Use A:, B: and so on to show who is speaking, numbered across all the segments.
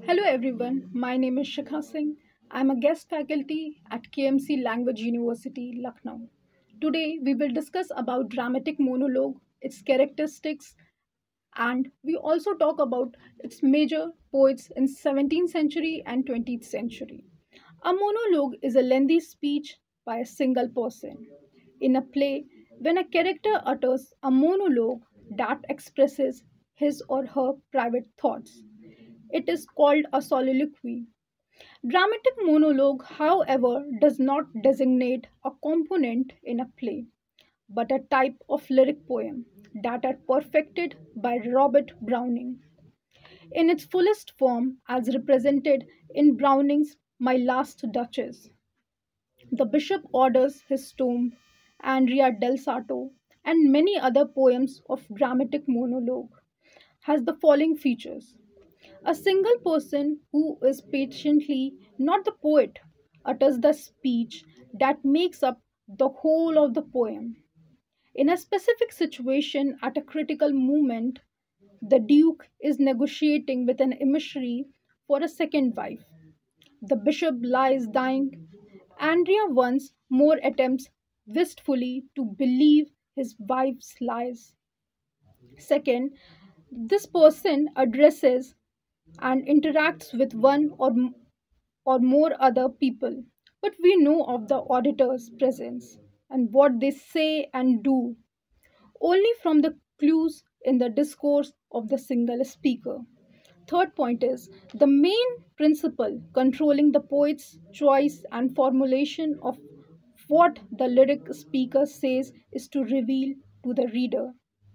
A: Hello everyone, my name is Shikha Singh. I'm a guest faculty at KMC Language University, Lucknow. Today we will discuss about dramatic monologue, its characteristics, and we also talk about its major poets in 17th century and 20th century. A monologue is a lengthy speech by a single person. In a play, when a character utters a monologue that expresses his or her private thoughts, it is called a soliloquy. Dramatic monologue, however, does not designate a component in a play, but a type of lyric poem that are perfected by Robert Browning. In its fullest form, as represented in Browning's My Last Duchess, the bishop orders his tomb, Andrea del Sarto, and many other poems of dramatic monologue, has the following features. A single person who is patiently not the poet utters the speech that makes up the whole of the poem. In a specific situation at a critical moment, the Duke is negotiating with an emissary for a second wife. The bishop lies dying. Andrea once more attempts wistfully to believe his wife's lies. Second, this person addresses and interacts with one or more other people, but we know of the auditor's presence and what they say and do only from the clues in the discourse of the single speaker. Third point is the main principle controlling the poet's choice and formulation of what the lyric speaker says is to reveal to the reader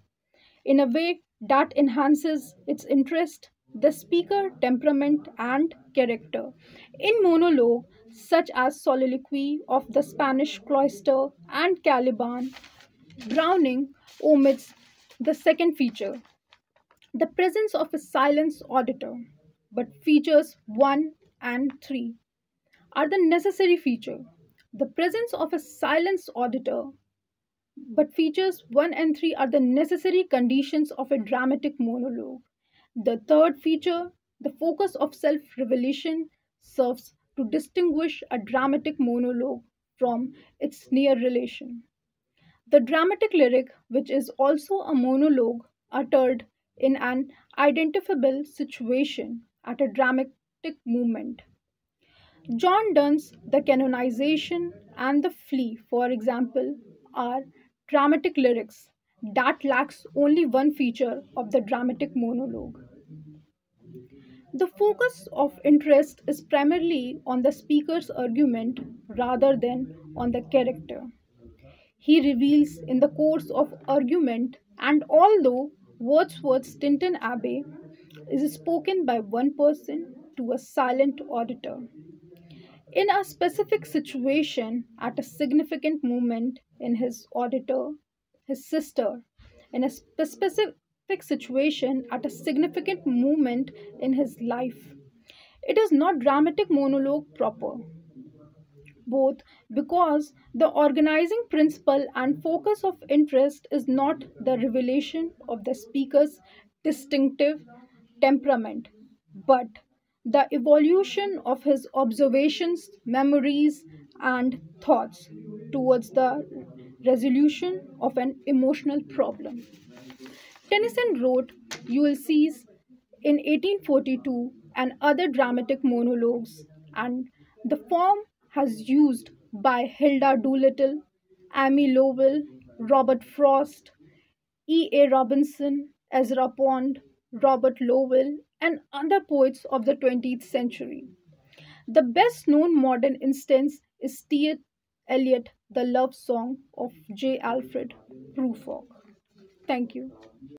A: in a way that enhances its interest, the speaker, temperament, and character. In monologue, such as Soliloquy of the Spanish Cloister and Caliban, Browning omits the second feature, the presence of a silenced auditor, but features 1 and 3 are the necessary feature. The presence of a silenced auditor but features 1 and 3 are the necessary conditions of a dramatic monologue. The third feature, the focus of self revelation, serves to distinguish a dramatic monologue from its near relation. The dramatic lyric, which is also a monologue uttered in an identifiable situation at a dramatic moment. John Donne's The Canonization and The Flea, for example, are dramatic lyrics that lacks only one feature of the dramatic monologue. The focus of interest is primarily on the speaker's argument rather than on the character. He reveals in the course of argument, and although Wordsworth's Tintin Abbey is spoken by one person to a silent auditor, in a specific situation at a significant moment in his auditor, his sister, in a specific situation at a significant moment in his life. It is not dramatic monologue proper, both because the organizing principle and focus of interest is not the revelation of the speaker's distinctive temperament, but the evolution of his observations, memories, and thoughts towards the resolution of an emotional problem. Tennyson wrote Ulysses in 1842 and other dramatic monologues, and the form has used by Hilda Doolittle, Amy Lowell, Robert Frost, E. A. Robinson, Ezra Pound, Robert Lowell, and other poets of the 20th century. The best known modern instance is T. Eliot, The Love Song of J. Alfred Prufrock. Thank you.